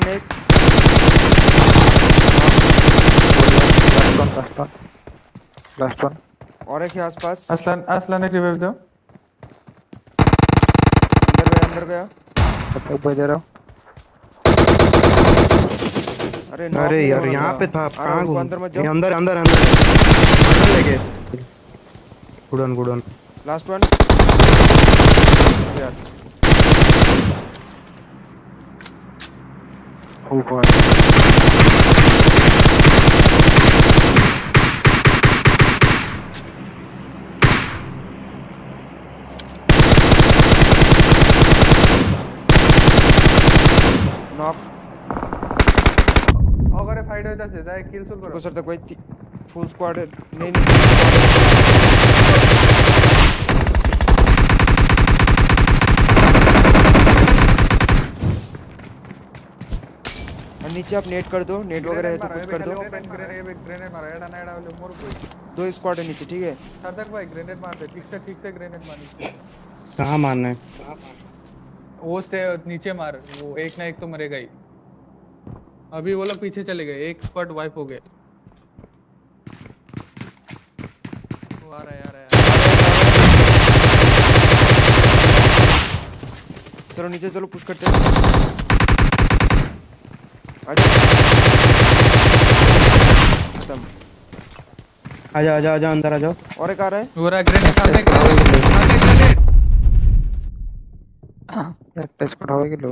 एक last one और एक है आसपास। असलन एक रिवाइव दो। अंदर गया। तब बजा रहा हूँ। अरे नॉक अरे नहीं यार हो रहा यहाँ पे था, आ रहा कहाँ हूँ, रुको, घूम? अंदर मत ये जाओ। अंदर अंदर अंदर अंदर लेके गुडन गुडन। लास्ट वन यार। ऊपर नॉक। अगर फाइट होता है जाए किल सुल रुको करो। सर तक भाई फुल स्क्वाड है। नहीं और नीचे आप नेट कर दो, नेट वगैरह है तो कुछ कर दो। ग्रेनेड मारो एडा ना एडा वाले मोर कोई। 2 स्क्वाड है नीचे, ठीक है। सरदक भाई ग्रेनेड मार दे, ठीक से ग्रेनेड मार। कहाँ मारना है? वो स्टे नीचे मार, वो एक ना एक तो मरेगा ही। अभी वो लोग पीछे चले गए, एक स्क्वाड वाइप हो गए। वो आ रहा है, आ रहा है। चलो नीचे चलो, पुश करते हैं। खत्म। आजा आजा आजा अंदर आ जाओ। और एक आ रहा है। वो रहा ग्रेनेड सामने, ग्रेनेड। टेस्ट पढ़ाओगे लो।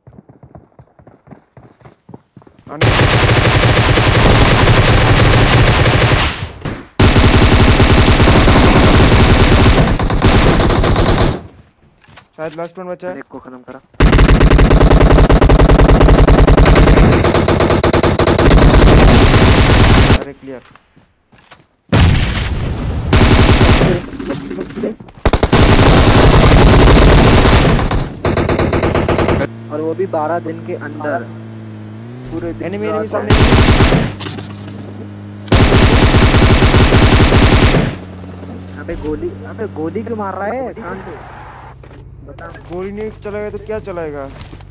शायद लास्ट वन बचा है। एक को खत्म करा। अरे क्लियर। और वो भी 12 दिन के अंदर पूरे दिन। एनिमी सामने। अबे गोली क्यों मार रहा है? कान पे बता। गोली नहीं चलाएगा तो क्या चलाएगा?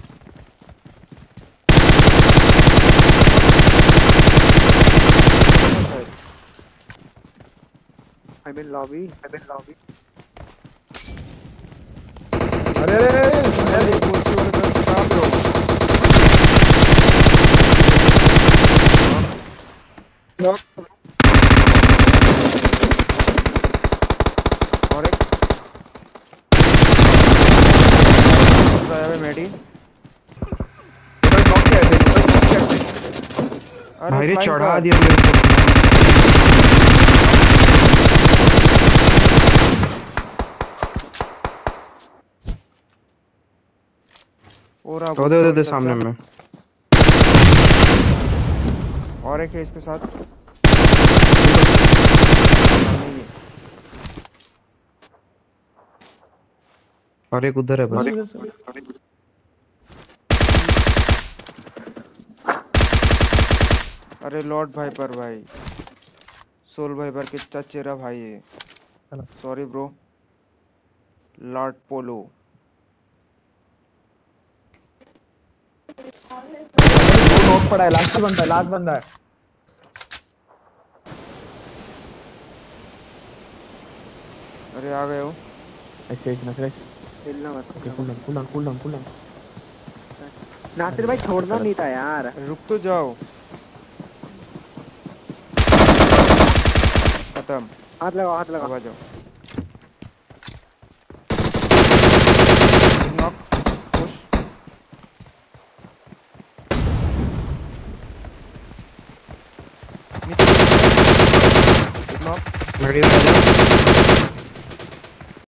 I'm in lobby. अरे अरे गोली वाले तो कहाँ पे हो? और एक मेडी। भाई रे flying चढ़ा car। दिया मेरे को। और आप उधर सामने में। और एक है इसके साथ। और एक उधर है बस। अरे लॉर्ड भाईपर भाई, सोल भाईपर के चचेरा भाई है। Sorry bro. Lord Polo. वो नॉक पड़ा है, लास्ट बंदा है। अरे आ गए हो। ऐसे नसर हिलना मत। Cool down. नासिर भाई छोड़ना नहीं था यार। रुक तो जाओ। खत्म। हाथ लगा। अब आ जाओ। नॉक। पुश। नीचे। नॉक। मेडी आ जा।